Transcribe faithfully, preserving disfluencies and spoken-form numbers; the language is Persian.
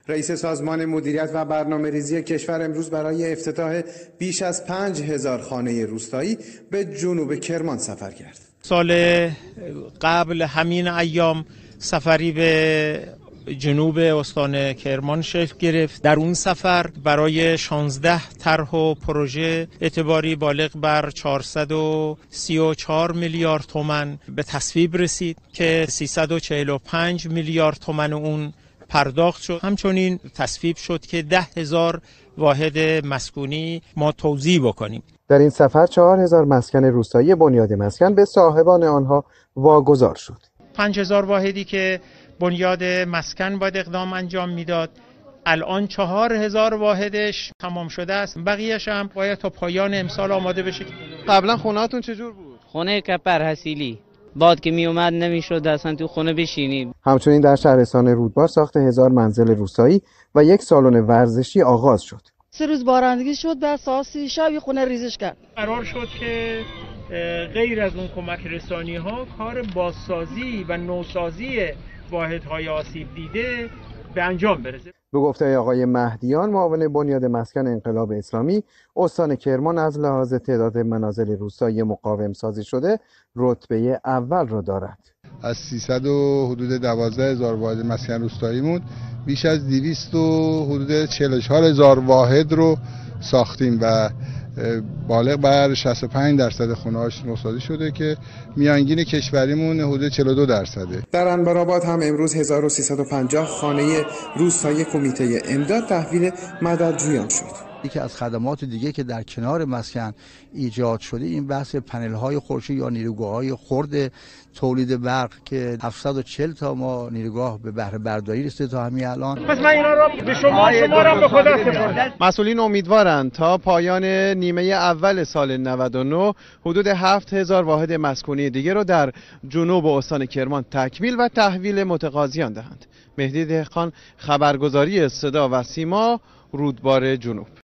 رئیس سازمان مدیریت و برنامه‌ریزی کشور امروز برای افتتاح بیش از پنج هزار خانه روستایی به جنوب کرمان سفر کرد. سال قبل همین ایام سفری به جنوب استان کرمان شکل گرفت. در اون سفر برای شانزده طرح و پروژه اعتباری بالغ بر چهارصد و سی و چهار میلیارد تومان به تصویب رسید که سیصد و چهل و پنج میلیارد تومان اون پرداخت شد. همچنین تصویب شد که ده هزار واحد مسکونی ما توزیع بکنیم. در این سفر چهار هزار مسکن روستایی بنیاد مسکن به صاحبان آنها واگذار شد. پنج هزار واحدی که بنیاد مسکن باید اقدام انجام میداد، الان چهار هزار واحدش تمام شده است. بقیه‌اش هم باید تا پایان امسال آماده بشه. قبلا خونه‌هاتون چجور بود؟ خونه کپر حسیلی. باد که می اومد نمیشد اصلا تو خونه بشینیم. همچنین در شهرستان رودبار ساخت هزار منزل روستایی و یک سالن ورزشی آغاز شد. سه روز بارندگی شد، بعد ساعت سی شب یه خونه ریزش کرد. قرار شد که غیر از اون کمک رسانی ها کار بازسازی و نوسازی واحدهای آسیب دیده به انجام برسه. به گفته آقای مهدیان معاون بنیاد مسکن انقلاب اسلامی، استان کرمان از لحاظ تعداد منازل روستایی مقاوم سازی شده رتبه اول را دارد. از سیصد و حدود دوازده هزار واحد مسکن روستاییمون بیش از دویست و حدود چهل و چهار هزار واحد رو ساختیم و بالغ بر شصت و پنج درصد خونه‌هاش نوسازی شده که میانگین کشوریمون حدود چهل و دو درصده. در انبرآباد هم امروز هزار و سیصد و پنجاه خانه روستایی کمیته امداد تحویل مددجویان شد. یکی از خدمات دیگه که در کنار مسکن ایجاد شده این بحث پنل‌های خورشیدی یا نیروگاه‌های خرد تولید برق که هفتصد و چهل تا ما نیروگاه به بهره برداری رسیده تا همین الان. پس من اینا رو به شما شمارم به خدا سپردم. مسئولین امیدوارند تا پایان نیمه اول سال نود و نه حدود هفت هزار واحد مسکونی دیگه رو در جنوب استان کرمان تکمیل و تحویل متقاضیان دهند. مهدی دهقان، خبرگزاری صدا و سیما، رودبار جنوب.